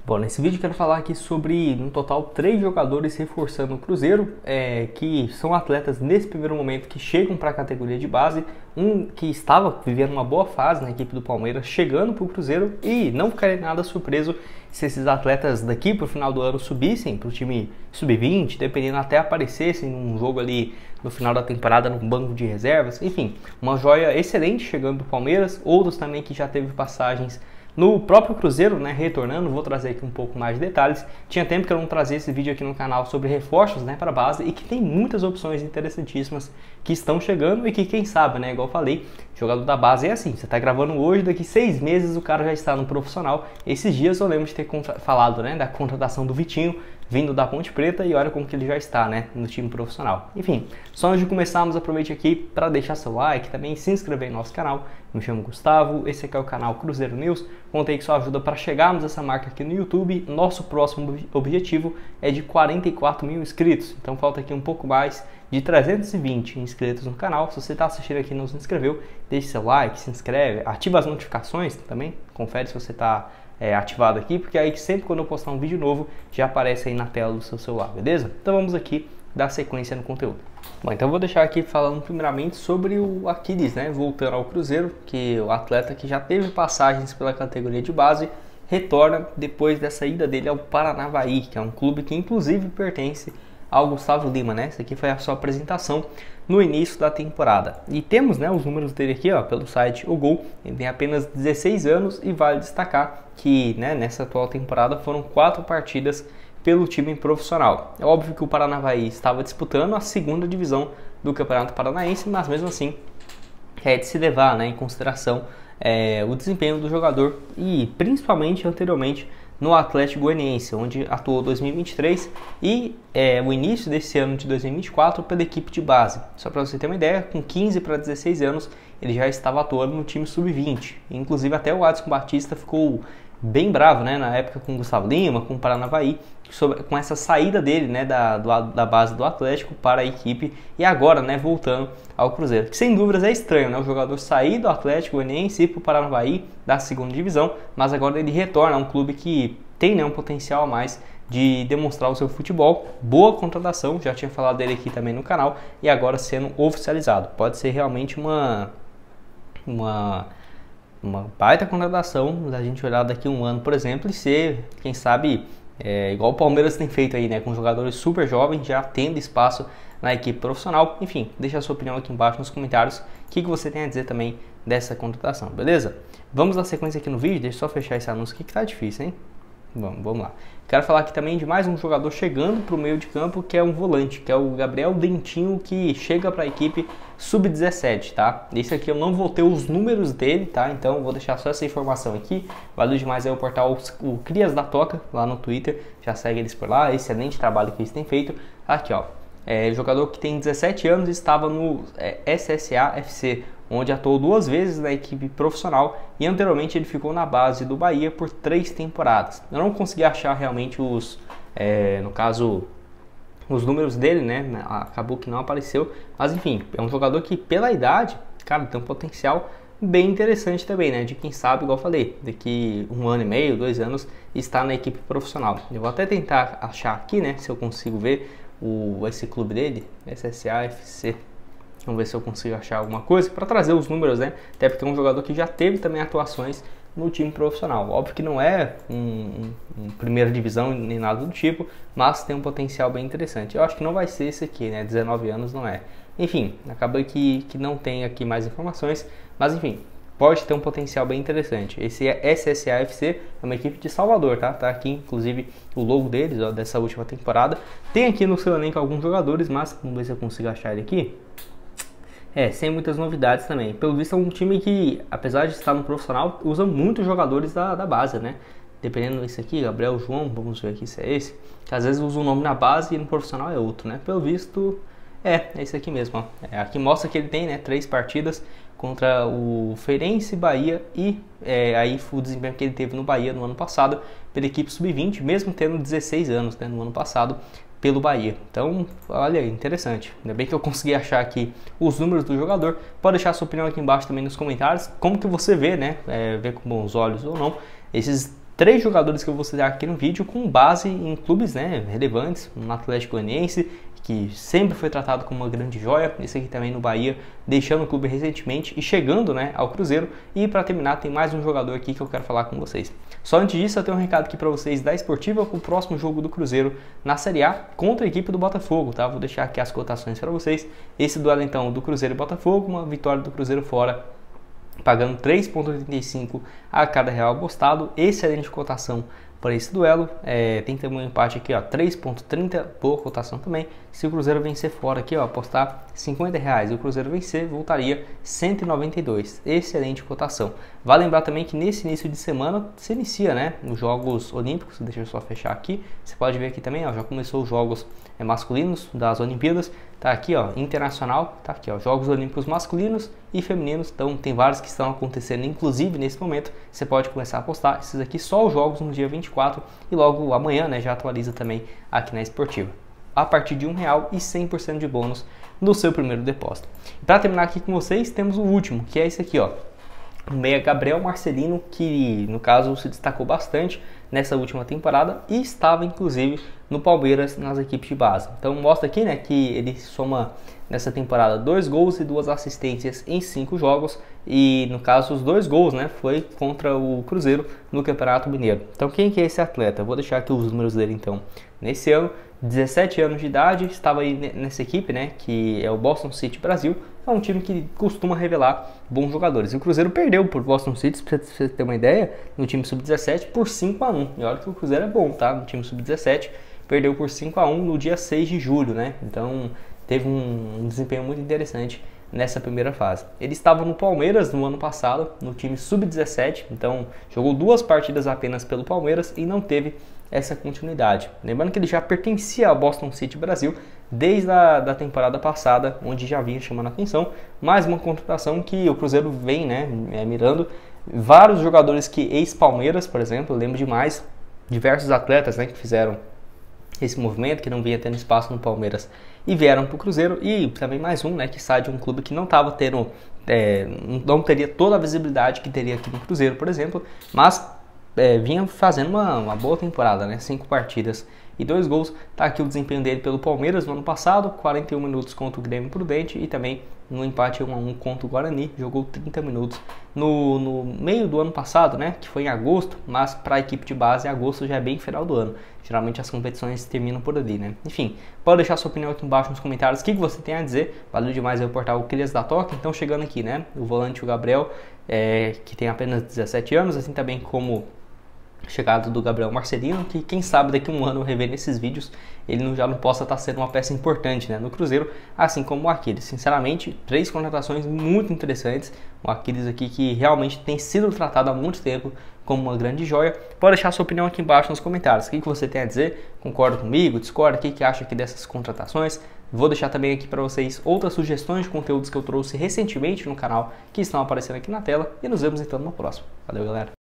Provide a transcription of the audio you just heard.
Bom, nesse vídeo eu quero falar aqui sobre, no total, 3 jogadores reforçando o Cruzeiro, que são atletas nesse primeiro momento que chegam para a categoria de base, um que estava vivendo uma boa fase na equipe do Palmeiras, chegando para o Cruzeiro, e não ficaria nada surpreso se esses atletas daqui para o final do ano subissem para o time sub-20, dependendo até aparecessem num jogo ali no final da temporada no banco de reservas, enfim, uma joia excelente chegando para o Palmeiras, outros também que já teve passagens no próprio Cruzeiro, né, retornando. Vou trazer aqui um pouco mais de detalhes. Tinha tempo que eu não trazia esse vídeo aqui no canal sobre reforços, né, para a base, e que tem muitas opções interessantíssimas que estão chegando e que, quem sabe, né, igual eu falei, jogador da base é assim, você está gravando hoje, daqui 6 meses o cara já está no profissional. Esses dias eu lembro de ter falado, né, da contratação do Vitinho, vindo da Ponte Preta, e olha como que ele já está, né, no time profissional. Enfim, só antes de começarmos, aproveite aqui para deixar seu like, também se inscrever no nosso canal. Me chamo Gustavo, esse aqui é o canal Cruzeiro News. Contei com sua ajuda para chegarmos a essa marca aqui no YouTube. Nosso próximo objetivo é de 44 mil inscritos, então falta aqui um pouco mais de 320 inscritos no canal. Se você está assistindo aqui e não se inscreveu, deixe seu like, se inscreve, ativa as notificações também, confere se você está ativado aqui, porque aí sempre quando eu postar um vídeo novo já aparece aí na tela do seu celular, beleza? Então vamos aqui dar sequência no conteúdo. Bom, então eu vou deixar aqui falando primeiramente sobre o Aquiles, né, voltando ao Cruzeiro, que o atleta que já teve passagens pela categoria de base retorna depois dessa ida dele ao Paranavaí, que é um clube que inclusive pertence ao Gustavo Lima, né? Essa aqui foi a sua apresentação no início da temporada. E temos, né, os números dele aqui, ó, pelo site O Gol. Ele tem apenas 16 anos e vale destacar que, né, nessa atual temporada foram 4 partidas pelo time profissional. É óbvio que o Paranavaí estava disputando a segunda divisão do Campeonato Paranaense, mas mesmo assim é de se levar, né, em consideração o desempenho do jogador e principalmente anteriormente no Atlético Goianiense, onde atuou 2023 e o início desse ano de 2024 pela equipe de base. Só para você ter uma ideia, com 15 para 16 anos ele já estava atuando no time sub-20. Inclusive até o Adson Batista ficou bem bravo, né, na época com o Gustavo Lima, com o Paranavaí, com essa saída dele, né, da base do Atlético para a equipe e agora, né, voltando ao Cruzeiro. Que sem dúvidas é estranho, né, o jogador sair do Atlético Goianiense e ir para o Paranavaí da segunda divisão, mas agora ele retorna a um clube que tem, né, um potencial a mais de demonstrar o seu futebol. Boa contratação, já tinha falado dele aqui também no canal e agora sendo oficializado. Pode ser realmente uma baita contratação da gente olhar daqui a um ano, por exemplo, e ser, quem sabe, igual o Palmeiras tem feito aí, né, com jogadores super jovens, já tendo espaço na equipe profissional. Enfim, deixa a sua opinião aqui embaixo nos comentários, o que você tem a dizer também dessa contratação, beleza? Vamos dar sequência aqui no vídeo, deixa eu só fechar esse anúncio aqui que tá difícil, hein? Vamos lá. Quero falar aqui também de mais um jogador chegando para o meio de campo, que é um volante, que é o Gabriel Dentinho, que chega para a equipe sub-17, tá? Esse aqui eu não vou ter os números dele, tá? Então vou deixar só essa informação aqui. Valeu demais aí o portal o Crias da Toca, lá no Twitter. Já segue eles por lá, excelente trabalho que eles têm feito. Aqui, ó. Jogador que tem 17 anos e estava no SSA FC, onde atuou 2 vezes na equipe profissional e anteriormente ele ficou na base do Bahia por 3 temporadas. Eu não consegui achar realmente no caso, os números dele, né? Acabou que não apareceu, mas enfim, é um jogador que pela idade, cara, tem um potencial bem interessante também, né? De quem sabe, igual eu falei, daqui 1 ano e meio, 2 anos, está na equipe profissional. Eu vou até tentar achar aqui, né? Se eu consigo ver esse clube dele, SSA FC. Vamos ver se eu consigo achar alguma coisa para trazer os números, né? Até porque é um jogador que já teve também atuações no time profissional. Óbvio que não é um primeira divisão nem nada do tipo, mas tem um potencial bem interessante. Eu acho que não vai ser esse aqui, né? 19 anos não é. Enfim, acabou que não tem aqui mais informações, mas enfim, pode ter um potencial bem interessante. Esse SSA FC é uma equipe de Salvador, tá? Tá aqui inclusive o logo deles, ó, dessa última temporada. Tem aqui no seu elenco alguns jogadores, mas vamos ver se eu consigo achar ele aqui. Sem muitas novidades também. Pelo visto é um time que, apesar de estar no profissional, usa muitos jogadores da base, né? Dependendo desse aqui, Gabriel João, vamos ver aqui se é esse. Que às vezes usa um nome na base e no profissional é outro, né? Pelo visto, é esse aqui mesmo, ó. Aqui mostra que ele tem, né, 3 partidas contra o Feirense, Bahia e aí o desempenho que ele teve no Bahia no ano passado pela equipe sub-20, mesmo tendo 16 anos, né, no ano passado, pelo Bahia. Então, olha aí, interessante. Ainda bem que eu consegui achar aqui os números do jogador. Pode deixar sua opinião aqui embaixo também nos comentários. Como que você vê, né? Vê com bons olhos ou não, esses 3 jogadores que eu vou citar aqui no vídeo com base em clubes, né, relevantes, no Atlético Goianiense, que sempre foi tratado como uma grande joia, esse aqui também no Bahia, deixando o clube recentemente e chegando, né, ao Cruzeiro. E para terminar, tem mais um jogador aqui que eu quero falar com vocês. Só antes disso, eu tenho um recado aqui para vocês da Esportiva com o próximo jogo do Cruzeiro na Série A contra a equipe do Botafogo, tá? Vou deixar aqui as cotações para vocês. Esse duelo então do Cruzeiro e Botafogo, uma vitória do Cruzeiro fora, pagando 3,85 a cada real apostado, excelente cotação para esse duelo. Tem também um empate aqui, ó, 3,30, boa cotação também. Se o Cruzeiro vencer fora aqui, ó, apostar R$50 e o Cruzeiro vencer, voltaria 192, excelente cotação. Vale lembrar também que nesse início de semana se inicia, né, os Jogos Olímpicos, deixa eu só fechar aqui, você pode ver aqui também, ó, já começou os Jogos masculinos das Olimpíadas, tá aqui, ó, internacional, tá aqui, ó, Jogos Olímpicos masculinos e femininos, então tem vários que estão acontecendo, inclusive nesse momento, você pode começar a apostar esses aqui, só os jogos no dia 24 e logo amanhã, né, já atualiza também aqui na Esportiva, a partir de R$1 e 100% de bônus no seu primeiro depósito. Para terminar aqui com vocês, temos o último, que é esse aqui, ó, o meia Gabriel Marcelino, que no caso se destacou bastante nessa última temporada e estava inclusive no Palmeiras nas equipes de base. Então mostra aqui, né, que ele soma nessa temporada 2 gols e 2 assistências em 5 jogos e no caso os 2 gols, né, foi contra o Cruzeiro no Campeonato Mineiro. Então quem que é esse atleta? Eu vou deixar aqui os números dele então. Nesse ano, 17 anos de idade, estava aí nessa equipe, né, que é o Boston City Brasil. É um time que costuma revelar bons jogadores. E o Cruzeiro perdeu por Boston City, pra você ter uma ideia, no time sub-17 por 5-1. E olha que o Cruzeiro é bom, tá? No time sub-17 perdeu por 5-1 no dia 6 de julho, né? Então teve um desempenho muito interessante nessa primeira fase. Ele estava no Palmeiras no ano passado, no time sub-17, então jogou 2 partidas apenas pelo Palmeiras e não teve essa continuidade. Lembrando que ele já pertencia ao Boston City Brasil desde a temporada passada, onde já vinha chamando a atenção, mais uma contratação que o Cruzeiro vem, né, mirando vários jogadores que ex-Palmeiras, por exemplo, eu lembro demais, diversos atletas, né, que fizeram esse movimento, que não vinha tendo espaço no Palmeiras e vieram para o Cruzeiro, e também mais um, né, que sai de um clube que não estava tendo, não teria toda a visibilidade que teria aqui no Cruzeiro, por exemplo, mas vinha fazendo uma boa temporada, né, 5 partidas e 2 gols. Tá aqui o desempenho dele pelo Palmeiras no ano passado, 41 minutos contra o Grêmio Prudente e também no empate 1-1 contra o Guarani, jogou 30 minutos no meio do ano passado, né, que foi em agosto, mas para a equipe de base agosto já é bem final do ano, geralmente as competições terminam por ali, né. Enfim, pode deixar sua opinião aqui embaixo nos comentários, o que você tem a dizer. Valeu demais aí o portal Crias da Toca. Então chegando aqui, né, o volante, o Gabriel, que tem apenas 17 anos, assim também como chegado do Gabriel Marcelino, que quem sabe daqui a um ano revendo esses vídeos ele já não possa estar sendo uma peça importante, né, no Cruzeiro, assim como o Aquiles. Sinceramente, 3 contratações muito interessantes. O Aquiles aqui que realmente tem sido tratado há muito tempo como uma grande joia. Pode deixar sua opinião aqui embaixo nos comentários. O que você tem a dizer? Concorda comigo? Discorda? O que acha aqui dessas contratações? Vou deixar também aqui para vocês outras sugestões de conteúdos que eu trouxe recentemente no canal que estão aparecendo aqui na tela. E nos vemos então no próximo. Valeu, galera!